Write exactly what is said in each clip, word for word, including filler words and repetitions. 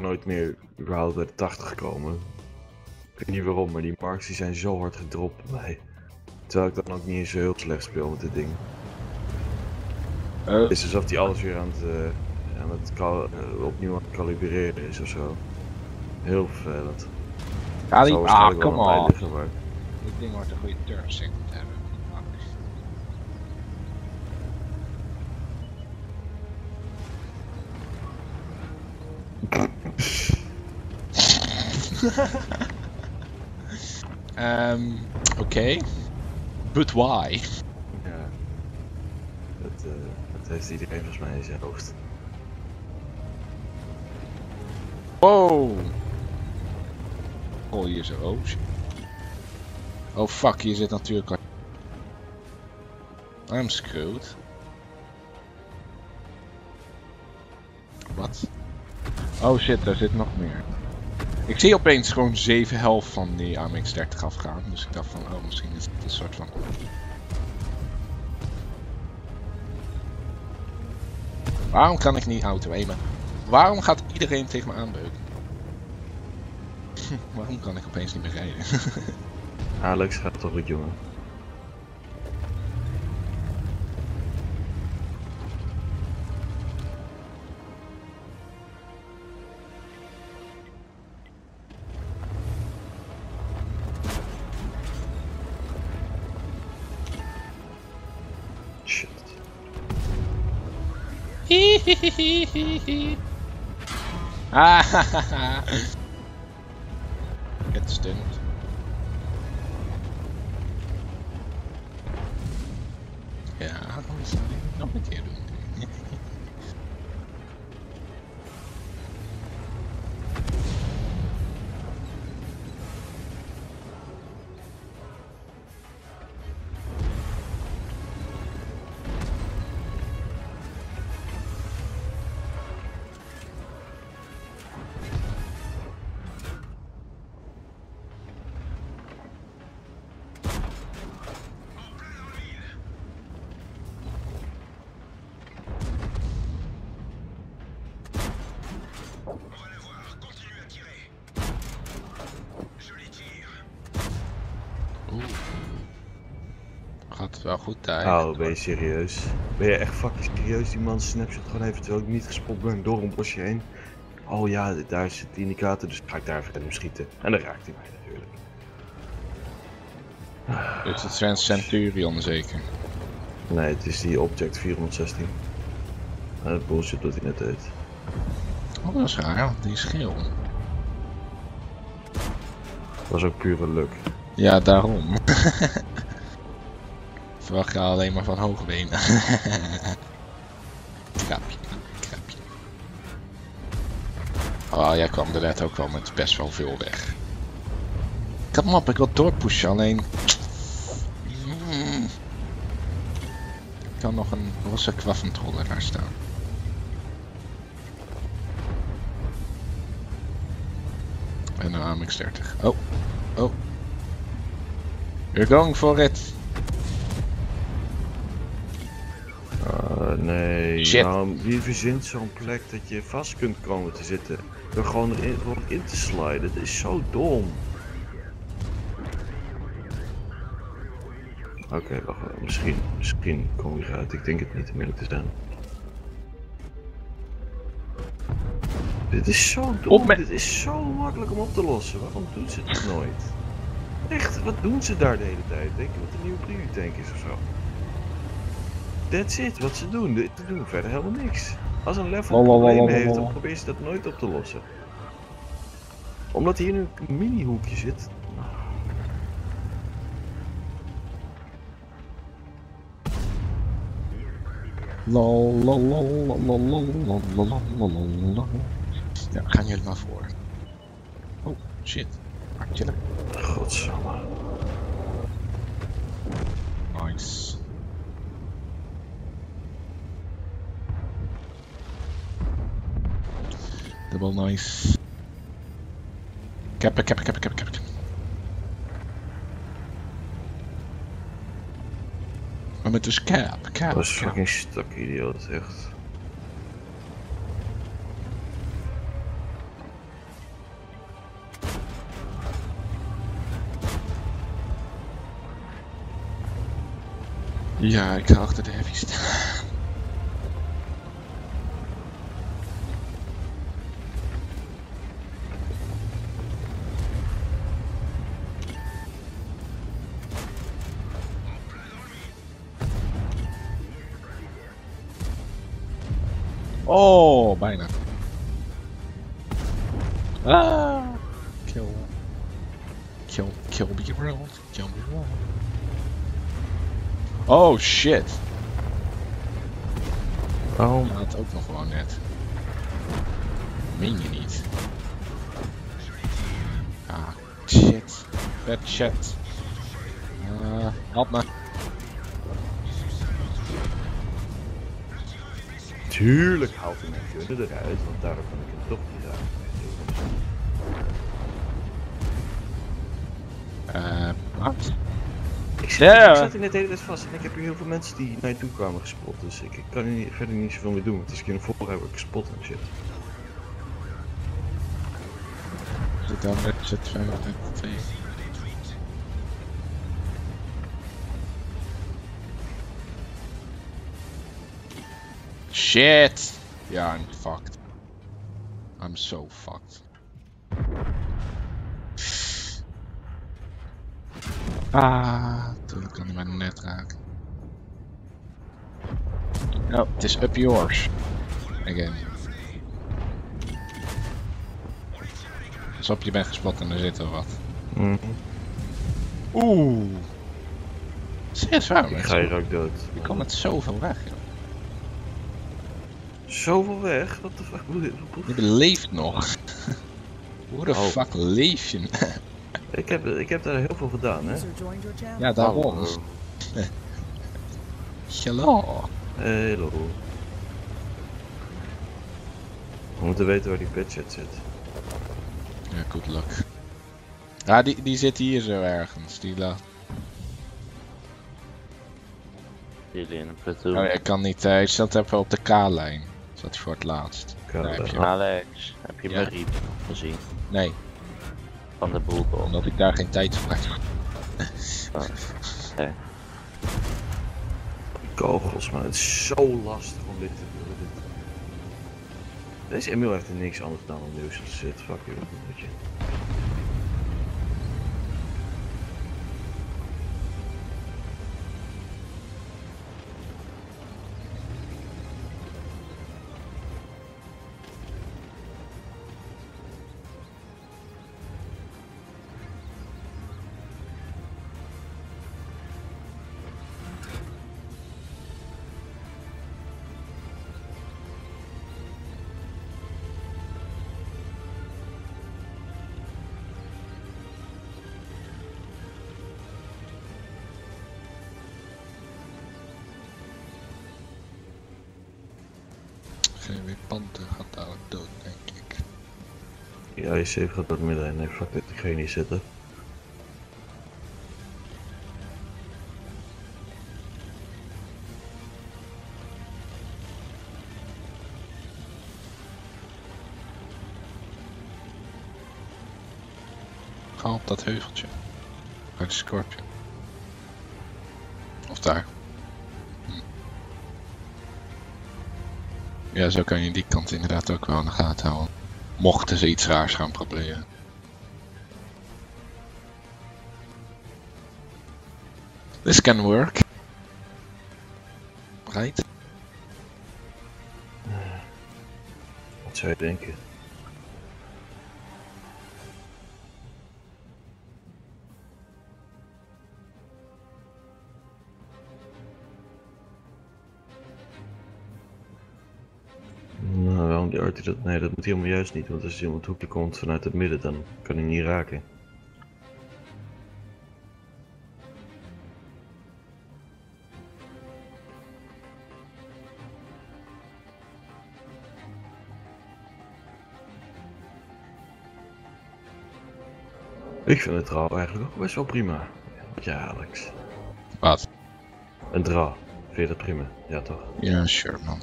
nooit meer überhaupt bij de tachtig gekomen. Ik weet niet waarom, maar die marks die zijn zo hard gedropt bij mij. Terwijl ik dan ook niet eens zo heel slecht speel met dit ding. Uh. Het is alsof die alles weer aan het, uh, aan het uh, opnieuw aan het kalibreren is ofzo. Heel vervelend. Ali, ah, kom op. Dit ding wordt een goede turn sync moeten hebben. um, Oké. Okay. But why? Ja. Dat, uh, dat heeft iedereen volgens mij in zijn hoofd. Wow! Oh, hier zo. Oh shit. Oh fuck, hier zit natuurlijk al... I'm screwed. Wat? Oh shit, daar zit nog meer. Ik zie opeens gewoon zeven helft van die A M X dertig afgaan, dus ik dacht van, oh misschien is het een soort van... Waarom kan ik niet auto-aimen? Waarom gaat iedereen tegen me aanbeuken? Waarom kan ik opeens niet meer rijden? Alex gaat toch goed, jongen. Shit. Ah, het stunt. Ja, dat zal ik nog een keer doen. Gaat wel goed tijd. Oh, ben je serieus? Ben je echt fucking serieus? Die man snapshot gewoon even terwijl ik niet gespot ben door een bosje heen. Oh ja, daar zit de indicator, dus ga ik daar even hem schieten. En dan raakt hij mij natuurlijk. Is het zijn Centurion zeker? Nee, het is die Object vierhonderdzestien. En het bullshit dat hij net deed. Oh, dat is raar, want die is geel. Dat was ook pure luck. Ja, daarom. Verwacht je alleen maar van hoogbenen. Krapje, krapje. Oh, jij kwam er net ook wel met best wel veel weg. Ik had hem op, ik wil doorpushen, alleen... Mm. Ik kan nog een rosse kwaffentroller daar staan. En een A M X dertig. Oh, oh. You're going for it. Uh, nee, Shit. Nou, wie verzint zo'n plek dat je vast kunt komen te zitten? Door gewoon erin gewoon in te sliden, dat is zo dom. Oké, okay, wacht, misschien, misschien kom je eruit, ik denk het niet om eerlijk te zijn. Dit is zo dom, dit is zo makkelijk om op te lossen, waarom doen ze het nooit? Echt, wat doen ze daar de hele tijd? Denk je wat een nieuwe prioriteit is ofzo? That's it, wat ze doen. Ze doen verder helemaal niks. Als een level problemen heeft, dan probeer je dat nooit op te lossen. Omdat hier nu een mini hoekje zit. Lol, lol, lol, lol, lol, lol, lol, lol, lol. Ja, gaan jullie maar voor. Oh, shit. Maar chillen. Godsamme. Nice. Double nice. Kappen, kappen, kappen, kappen, kappen. Maar met dus cap, cap. Dat is fucking stuk, idioot, echt. Ja, ik ga achter de heavy staan. Oh, bijna. Ah, kill. Kill, kill me round. Kill me round. Oh shit. Oh. Ja, dat ook nog gewoon net. Meen je niet? Ah, shit. Bad shit. Uh, help me. Tuurlijk haalt hij mijn gunner eruit, want daardoor kan ik hem toch niet raken. Eh, wat? Ik zat, Ja. ik zat hier net de hele tijd vast en ik heb hier heel veel mensen die naar je toe kwamen gespot, dus ik, ik kan hier niet, verder niet zoveel meer doen, want als ik in de vorige heb ik gespot en shit. Zit dan met Z vijfhonderdtwee. Shit! Yeah, I'm fucked. I'm so fucked. Ah, natuurlijk kan hij mij net raken. Oh, het is up yours. Again. Pas op, je bent gespot en er zit er wat. Mm. Oeh. Serieus waar, Ik ga hier ook dood. Je komt met zoveel weg, joh. Zoveel weg? Wat de fuck bedoel je? Je leeft nog. Hoe de Oh. fuck leef je? Ik heb, ik heb daar heel veel gedaan, hè? Ja, daarom. Hallo. Hallo. Hallo. We moeten weten waar die budget zit. Ja, good luck. Ja, die, die zit hier zo ergens. Die laat. Jullie in een platoon. Oh, ja, ik kan niet. Hij uh, zat even op de K-lijn. Zat voor het laatst. K-lijn. Daar heb je hem. Alex, heb je Ja. mijn riep gezien? Nee, Van de Bulldog. omdat ik daar geen tijd voor heb. Oh. Okay. Kogels, man. Het is zo lastig om dit te doen. Dit- Deze Emil heeft er niks anders dan om nieuws te zitten. Fuck you, weet je. G W Panther gaat daar ook dood, denk ik. Ja, je safe gaat door het midden. Nee, fuck dit. Ik ga hier niet zitten. Ga op dat heuveltje. Bij de Scorpion. Of daar. Hm. Ja, zo kan je die kant inderdaad ook wel in de gaten houden. Mochten ze iets raars gaan proberen. This can work. Right? Wat zou je denken? Nou, waarom die artie dat? Nee, dat moet helemaal juist niet, want als iemand hoekje komt vanuit het midden, dan kan hij niet raken. Ik vind het draw eigenlijk ook best wel prima. Ja, Alex. Wat? Een draw. Vind je dat prima? Ja, toch? Ja, sure man.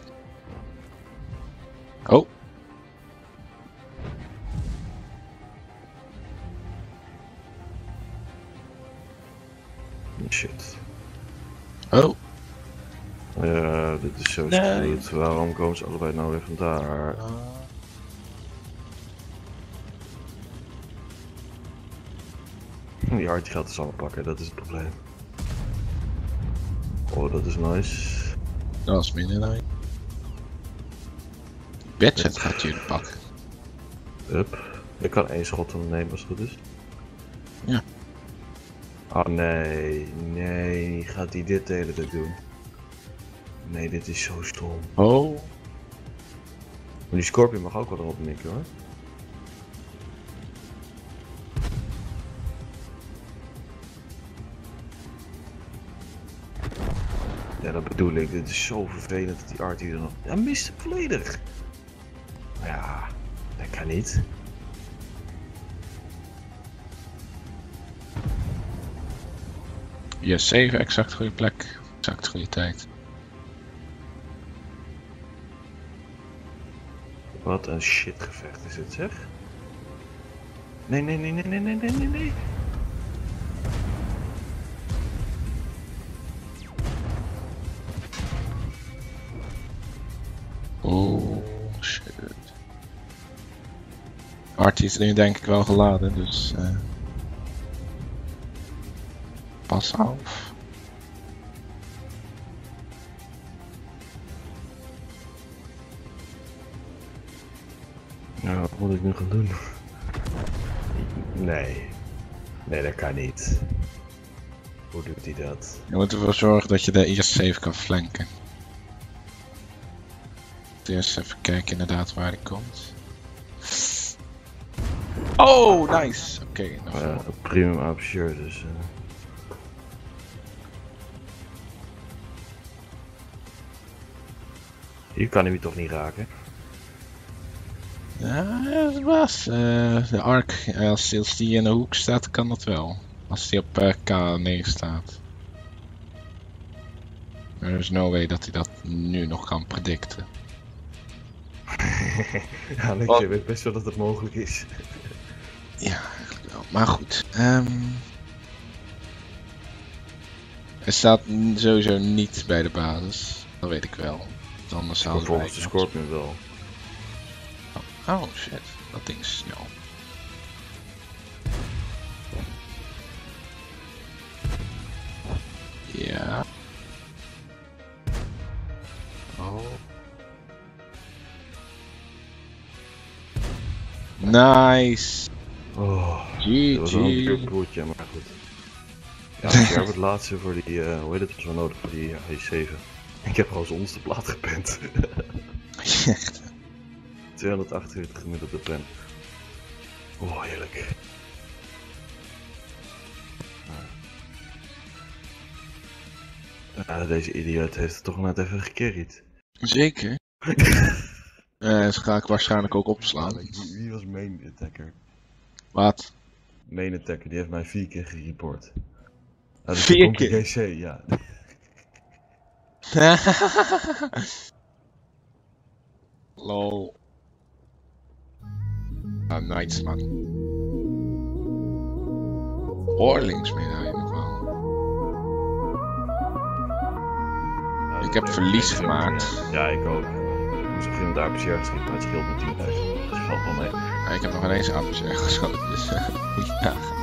Oh. Shit. Oh. Ja, dit is zo Nee. screwed. Waarom komen ze allebei nou weer vandaar? Die hard gaat dus allemaal pakken, dat is het probleem. Oh, dat is nice. Dat is minder dan. Bedset gaat jullie pakken. Hup. Ik kan één schot nemen als het goed is. Ja. Oh nee, nee, gaat hij dit de hele tijd doen? Nee, dit is zo stom. Oh. Maar die Scorpion mag ook wel erop mikken hoor. Ja, dat bedoel ik. Dit is zo vervelend dat die Art hier nog... Ja, mist hem volledig. Maar ja, dat kan niet. Yes, zeven, exact goede plek. Exact goede tijd. Wat een shit gevecht is het zeg. Nee, nee, nee, nee, nee, nee, nee, nee, nee. Oh, shit. Artie is er nu denk ik wel geladen, dus... Uh... Pas af. Nou, wat moet ik nu gaan doen? Nee. Nee, dat kan niet. Hoe doet hij dat? Je moet ervoor zorgen dat je de eerst safe kan flanken. Eerst even kijken inderdaad waar hij komt. Oh, nice! Oké, okay, nog Uh, een premium aperture, dus... Uh... Hier kan hij me toch niet raken? Ja, dat was. Uh, de arc, als, als die in de hoek staat, kan dat wel. Als die op uh, K negen staat. Er is no way dat hij dat nu nog kan predicten. Ja, ik oh. weet best wel dat het mogelijk is. Ja, eigenlijk wel. Maar goed. Um... Hij staat sowieso niet bij de basis. Dat weet ik wel. Anders zou het volgens de Scorpion wel. Oh, oh shit, dat ding is snel. Ja. Oh. Nice. Oh, G G. Dat was wel een keer broertje, maar goed. Ja, ik heb het laatste voor die, uh, hoe heet het, was wel nodig voor die uh, H zeven. Ik heb gewoon zijn onderste plaat gepend. Echt? tweehonderdachtenveertig gemiddelde pen. Oh, heerlijk. Ja, deze idioot heeft het toch net even gecarried. Zeker. uh, ze ga ik waarschijnlijk ook opslaan. Wie, wie was main attacker? Wat? Main attacker, die heeft mij vier keer gereport. Ah, dus vier keer? G C, ja. Lol. Ah, nice man. Oorlingsmedaille nog wel. Ja, ik heb verlies gemaakt. Ja, ik ook. Ik moest beginnen daar P C R geschieten, maar het scheelt met tienduizend. Dat valt wel mee. Ja, ik heb nog ineens A P C R geschoten, dus uh, moet je nagaan.